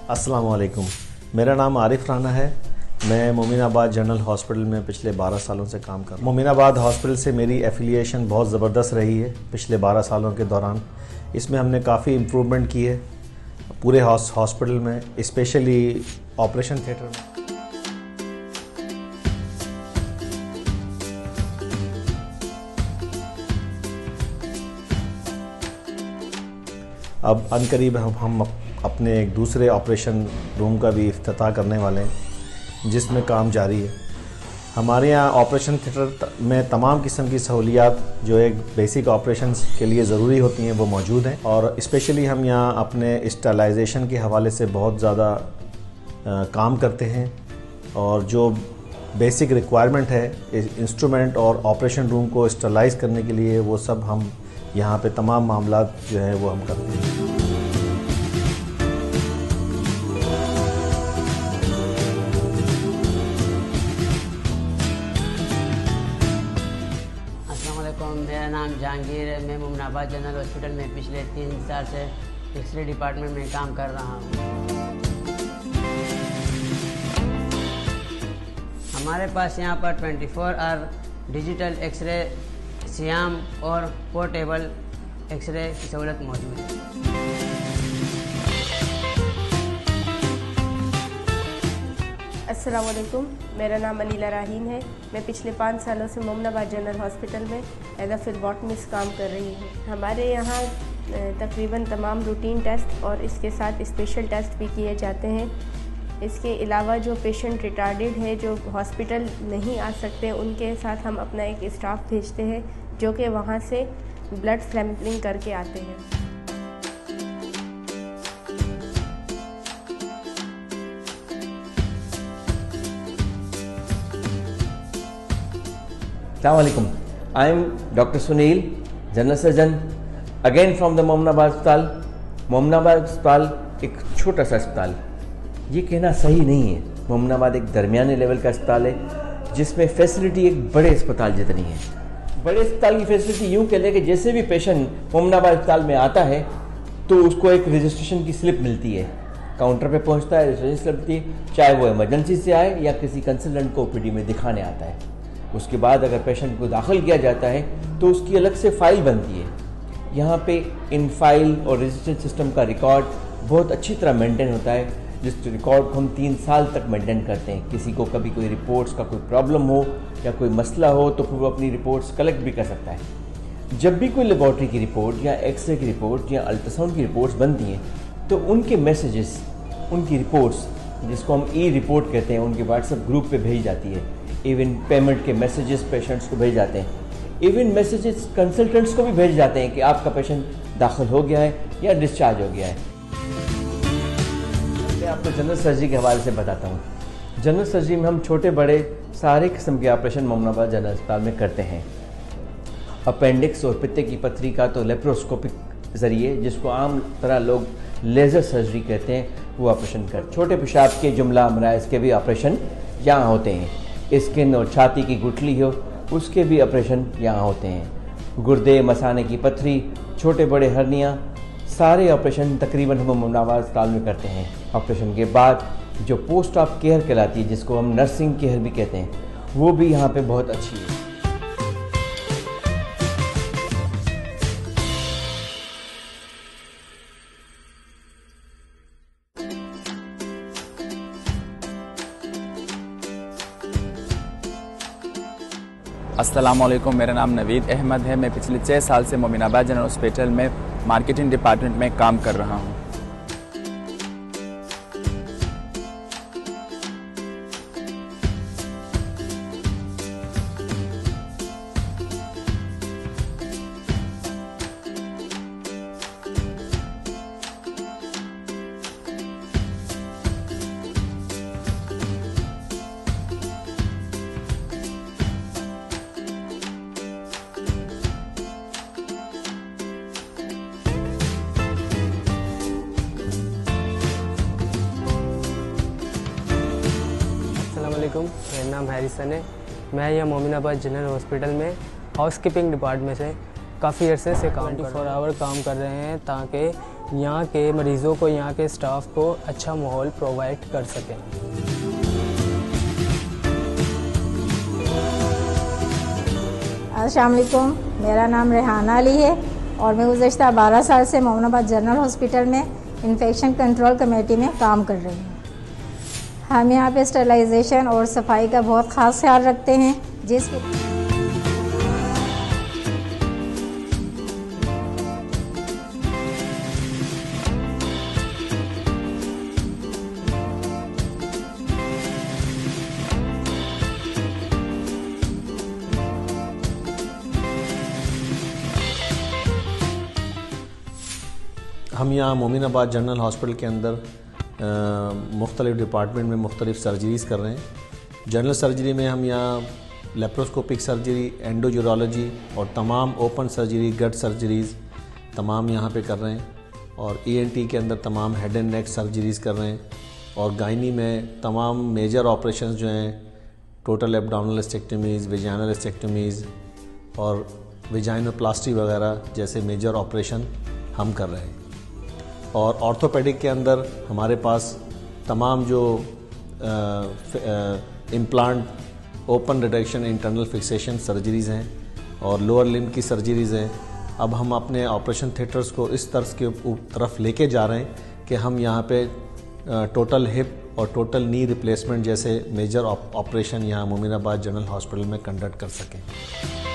अस्सलाम वालेकुम। मेरा नाम आरिफ राना है। मैं मोमिनाबाद जनरल हॉस्पिटल में पिछले 12 सालों से काम कर रहा हूँ। मोमिनाबाद हॉस्पिटल से मेरी एफिलिएशन बहुत ज़बरदस्त रही है पिछले 12 सालों के दौरान। इसमें हमने काफ़ी इम्प्रूवमेंट की है पूरे हॉस्पिटल में, स्पेशली ऑपरेशन थिएटर में। अब अनकरीब हम अपने एक दूसरे ऑपरेशन रूम का भी इफ्तिताह करने वाले हैं, जिसमें काम जारी है। हमारे यहाँ ऑपरेशन थिएटर में तमाम किस्म की सहूलियात जो एक बेसिक ऑपरेशंस के लिए ज़रूरी होती हैं वो मौजूद हैं, और स्पेशली हम यहाँ अपने स्टरलाइजेशन के हवाले से बहुत ज़्यादा काम करते हैं। और जो बेसिक रिक्वायरमेंट है इंस्ट्रूमेंट और ऑपरेशन रूम को स्टरलाइज करने के लिए, वो सब हम यहाँ पे तमाम मामलात जो हैं वो हम करते हैं। मेरा नाम जहांगीर है। मैं मोमिनाबाद जनरल हॉस्पिटल में पिछले 3 साल से एक्सरे डिपार्टमेंट में काम कर रहा हूँ। हमारे पास यहाँ पर 24 आवर डिजिटल एक्सरे, सियाम और पोर्टेबल एक्सरे की सहूलत मौजूद है। अस्सलाम वालेकुम, मेरा नाम अनीला राहीन है। मैं पिछले 5 सालों से मोमिनाबाद जनरल हॉस्पिटल में एज अ फिलबॉटमिस्ट काम कर रही हूँ। हमारे यहाँ तकरीबन तमाम रूटीन टेस्ट और इसके साथ स्पेशल टेस्ट भी किए जाते हैं। इसके अलावा जो पेशेंट रिटार्डेड है, जो हॉस्पिटल नहीं आ सकते, उनके साथ हम अपना एक स्टाफ भेजते हैं जो कि वहाँ से ब्लड सैंपलिंग करके आते हैं। Assalamualaikum. I am Dr. Sunil, General Surgeon, again from the Mominabad अस्पताल। मोमिनाबाद अस्पताल एक छोटा सा अस्पताल, ये कहना सही नहीं है। मोमिनाबाद एक दरमियाने लेवल का अस्पताल है जिसमें फैसिलिटी एक बड़े अस्पताल जितनी है। बड़े अस्पताल की फैसिलिटी यूँ कह लें कि जैसे भी पेशेंट मोमिनाबाद अस्पताल में आता है तो उसको एक रजिस्ट्रेशन की स्लिप मिलती है, काउंटर पे पहुँचता है, रजिस्ट्रेशन स्लिप मिलती है, चाहे वो इमरजेंसी से आए या किसी कंसल्टेंट को ओपीडी में दिखाने आता है। उसके बाद अगर पेशेंट को दाखिल किया जाता है तो उसकी अलग से फ़ाइल बनती है। यहाँ पे इन फाइल और रजिस्ट्रेशन सिस्टम का रिकॉर्ड बहुत अच्छी तरह मेंटेन होता है, जिस रिकॉर्ड को हम 3 साल तक मेंटेन करते हैं। किसी को कभी कोई रिपोर्ट्स का कोई प्रॉब्लम हो या कोई मसला हो तो फिर वो अपनी रिपोर्ट्स कलेक्ट भी कर सकता है। जब भी कोई लेबॉर्ट्री की रिपोर्ट या एक्सरे की रिपोर्ट या अल्ट्रासाउंड की रिपोर्ट्स बनती हैं तो उनके मैसेजेस, उनकी रिपोर्ट्स जिसको हम ई रिपोर्ट कहते हैं, उनके व्हाट्सएप ग्रुप पे भेजी जाती है। इवन पेमेंट के मैसेजेस पेशेंट्स को भेज जाते हैं। इवन मैसेजेस कंसल्टेंट्स को भी भेज जाते हैं कि आपका पेशेंट दाखिल हो गया है या डिस्चार्ज हो गया है। मैं आपको जनरल सर्जरी के हवाले से बताता हूँ। जनरल सर्जरी में हम छोटे बड़े सारे किस्म के ऑपरेशन मोमिनाबाद जनरल अस्पताल में करते हैं। अपेंडिक्स और पित्ते की पथरी का तो लेप्रोस्कोपिक ज़रिए, जिसको आम तरह लोग लेज़र सर्जरी कहते हैं, वो ऑपरेशन कर। छोटे पेशाब के, जुमला मराइज़ के भी ऑपरेशन यहाँ होते हैं। स्किन और छाती की गुठली हो उसके भी ऑपरेशन यहाँ होते हैं। गुर्दे, मसाने की पथरी, छोटे बड़े हर्निया, सारे ऑपरेशन तकरीबन हम मोमिनाबाद अस्पताल में करते हैं। ऑपरेशन के बाद जो पोस्ट ऑफ केयर कहलाती है, जिसको हम नर्सिंग केयर भी कहते हैं, वो भी यहाँ पे बहुत अच्छी है। अस्सलाम वालेकुम, मेरा नाम नवीद अहमद है। मैं पिछले 6 साल से मोमिनाबाद जनरल हॉस्पिटल में मार्केटिंग डिपार्टमेंट में काम कर रहा हूँ। मेरा नाम हैरिसन है। मैं यहाँ मोमिनाबाद जनरल हॉस्पिटल में हाउसकीपिंग डिपार्टमेंट से काफ़ी अरसे से 24 आवर काम कर रहे हैं ताकि यहाँ के मरीज़ों को, यहाँ के स्टाफ को अच्छा माहौल प्रोवाइड कर सकें। अस्सलाम वालेकुम, मेरा नाम रेहाना अली है और मैं गुज़श्ता 12 साल से मोमिनाबाद जनरल हॉस्पिटल में इन्फेक्शन कंट्रोल कमेटी में काम कर रही हूँ। हम यहाँ पे स्टरलाइजेशन और सफाई का बहुत ख़ास ख्याल रखते हैं, जिसके हम यहाँ मोमिनाबाद जनरल हॉस्पिटल के अंदर मुख्तलिफ़ डिपार्टमेंट में मुख्तलिफ़ सर्जरीज़ कर रहे हैं। जनरल सर्जरी में हम यहाँ लेप्रोस्कोपिक सर्जरी, एंडोयूरोलॉजी और तमाम ओपन सर्जरी, गट सर्जरीज़ तमाम यहाँ पे कर रहे हैं। और ENT के अंदर तमाम हेड एंड नेक सर्जरीज़ कर रहे हैं। और गायनी में तमाम मेजर ऑपरेशंस जो हैं, total abdominal hysterectomies, vaginal hysterectomies और वेजाइनोप्लास्टी वगैरह जैसे मेजर ऑपरेशन हम कर रहे हैं। और ऑर्थोपेडिक के अंदर हमारे पास तमाम जो implant, open reduction, internal fixation surgeries हैं और लोअर लिम्ब की सर्जरीज़ हैं। अब हम अपने ऑपरेशन थिएटर्स को इस तर्ज के तरफ लेके जा रहे हैं कि हम यहाँ पे टोटल हिप और टोटल नी रिप्लेसमेंट जैसे मेजर ऑपरेशन यहाँ मोमिनाबाद जनरल हॉस्पिटल में कंडक्ट कर सकें।